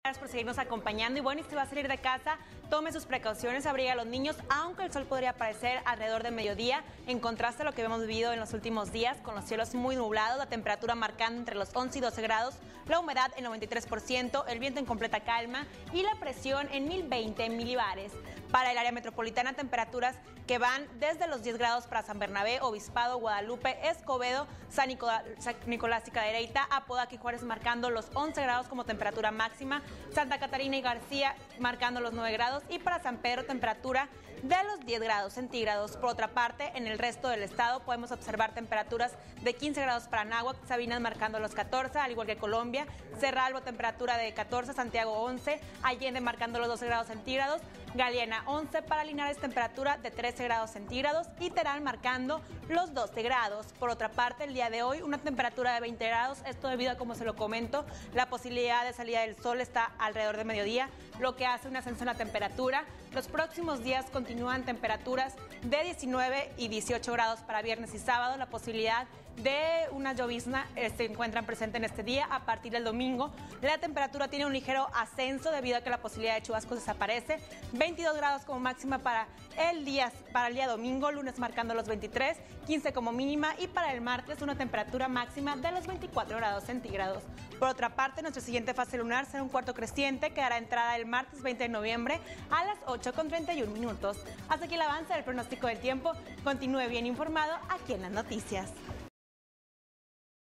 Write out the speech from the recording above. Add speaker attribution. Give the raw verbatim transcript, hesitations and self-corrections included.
Speaker 1: Gracias por seguirnos acompañando y bueno, y si va a salir de casa, tome sus precauciones, abriga a los niños, aunque el sol podría aparecer alrededor del mediodía, en contraste a lo que hemos vivido en los últimos días, con los cielos muy nublados, la temperatura marcando entre los once y doce grados, la humedad en noventa y tres por ciento, el viento en completa calma y la presión en mil veinte milibares. Para el área metropolitana, temperaturas que van desde los diez grados para San Bernabé, Obispado, Guadalupe, Escobedo, San Nicolás, San Nicolás y Cadereyta, Apodaca y Juárez marcando los once grados como temperatura máxima, Santa Catarina y García marcando los nueve grados y para San Pedro temperatura de los diez grados centígrados. Por otra parte, en el resto del estado podemos observar temperaturas de quince grados para Anáhuac, Sabinas marcando los catorce, al igual que Colombia, Cerralbo temperatura de catorce, Santiago once, Allende marcando los doce grados centígrados, Galeana once, para Linares temperatura de trece grados centígrados y Terán marcando los doce grados. Por otra parte, el día de hoy una temperatura de veinte grados, esto debido a, como se lo comento, la posibilidad de salida del sol está alrededor de mediodía, lo que hace un ascenso en la temperatura. Los próximos días continúan temperaturas de diecinueve y dieciocho grados para viernes y sábado. La posibilidad de una llovizna eh, se encuentran presente en este día. A partir del domingo, la temperatura tiene un ligero ascenso debido a que la posibilidad de chubascos desaparece. veintidós grados como máxima para el día, para el día domingo, lunes marcando los veintitrés, quince como mínima y para el martes una temperatura máxima de los veinticuatro grados centígrados. Por otra parte, nuestra siguiente fase lunar será un cuarto creciente que dará entrada el martes veinte de noviembre a las ocho con treinta y un minutos. Hasta aquí el avance del pronóstico del tiempo. Continúe bien informado aquí en las noticias.